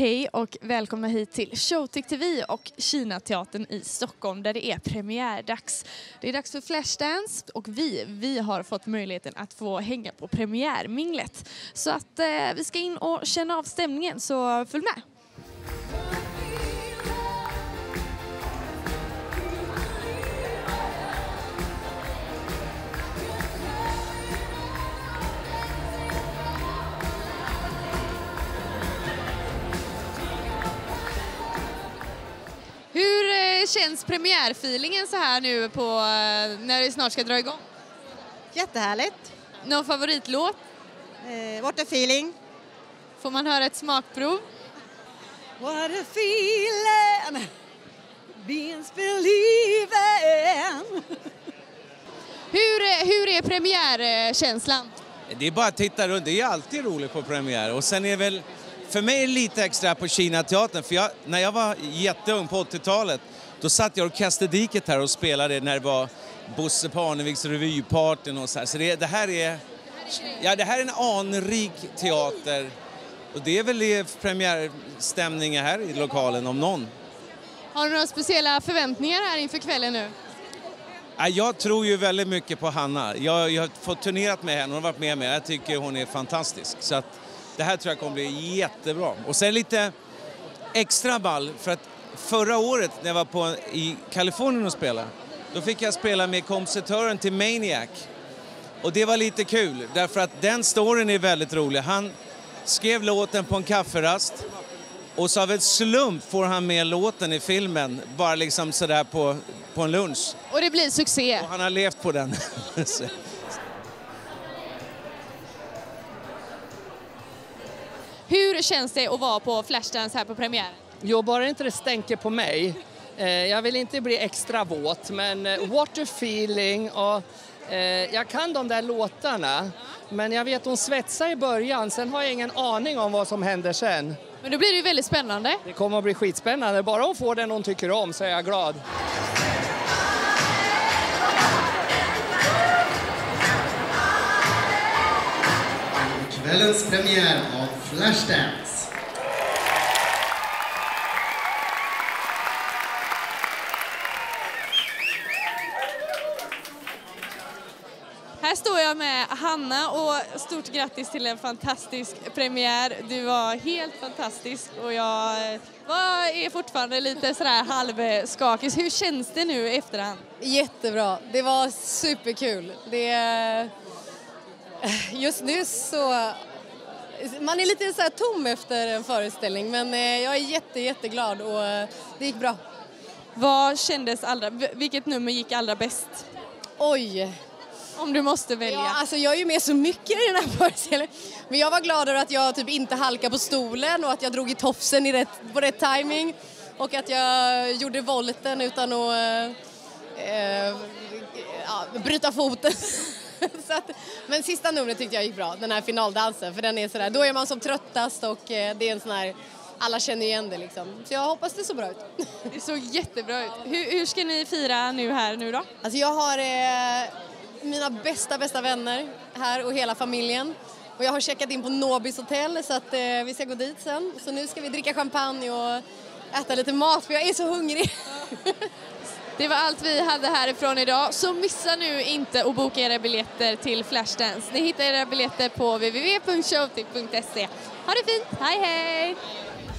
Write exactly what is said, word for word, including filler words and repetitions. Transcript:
Hej och välkomna hit till Showtech T V och Kinateatern i Stockholm där det är premiärdags. Det är dags för Flashdance och vi, vi har fått möjligheten att få hänga på premiärminglet. Så att eh, vi ska in och känna av stämningen, så följ med! Hur känns premiärfeelingen så här nu på när det snart ska dra igång? Jättehärligt. Någon favoritlåt? Eh, what a feeling. Får man höra ett smakprov? What a feeling. Being believing. Hur, hur är premiärkänslan? Det är bara att titta runt. Det är alltid roligt på premiär. Och sen är väl för mig lite extra på Kinateatern. För jag, när jag var jätteung på åttiotalet, då satt jag i orkesterdiket här och spelade när det var Bosse Parneviks revyparten och så här. Så det, det här är ja, det här är en anrik teater. Och det är väl premiärstämningar här i lokalen om någon. Har du några speciella förväntningar här inför kvällen nu? Ja, jag tror ju väldigt mycket på Hanna. Jag, jag har fått turnerat med henne och varit med med. Jag tycker hon är fantastisk. Så att det här tror jag kommer bli jättebra. Och sen lite extra ball för att förra året när jag var på, i Kalifornien och spelade, då fick jag spela med kompositören till Maniac. Och det var lite kul därför att den storyn är väldigt rolig. Han skrev låten på en kafferast och så av ett slump får han med låten i filmen bara liksom sådär på, på en lunch. Och det blir succé. Och han har levt på den. Hur känns det att vara på Flashdance här på premiär? Jo, bara inte det stänker på mig. Eh, jag vill inte bli extra våt, men eh, what a feeling. Och, eh, jag kan de där låtarna, men jag vet hon svetsar i början. Sen har jag ingen aning om vad som händer sen. Men då blir det ju väldigt spännande. Det kommer att bli skitspännande. Bara hon får den hon tycker om så är jag glad. Kvällens premiär av Flashdance. Här står jag med Hanna och stort grattis till en fantastisk premiär. Du var helt fantastisk och jag var, är fortfarande lite sådär halvskakig. Hur känns det nu i efterhand? Jättebra. Det var superkul. Det, just nu så... Man är lite så här tom efter en föreställning, men jag är jätte, jätteglad och det gick bra. Vad kändes allra... Vilket nummer gick allra bäst? Oj... Om du måste välja. Ja, alltså jag är ju med så mycket i den här föreställningen. Men jag var glad över att jag typ inte halkade på stolen och att jag drog i tofsen i rätt, på rätt timing. Och att jag gjorde volten utan att äh, ja, bryta foten. Så att, men sista numret tyckte jag gick bra, den här finaldansen. För den är sådär, då är man som tröttast och äh, det är en sån här, alla känner igen det liksom. Så jag hoppas det så bra ut. Det såg jättebra ut. Hur, hur ska ni fira nu här nu då? Alltså jag har... Äh, mina bästa, bästa vänner här och hela familjen. Och jag har checkat in på Nobis hotell så att eh, vi ska gå dit sen. Så nu ska vi dricka champagne och äta lite mat för jag är så hungrig. Det var allt vi hade härifrån idag. Så missa nu inte att boka era biljetter till Flashdance. Ni hittar era biljetter på w w w punkt showtech punkt se. Ha det fint, hej hej!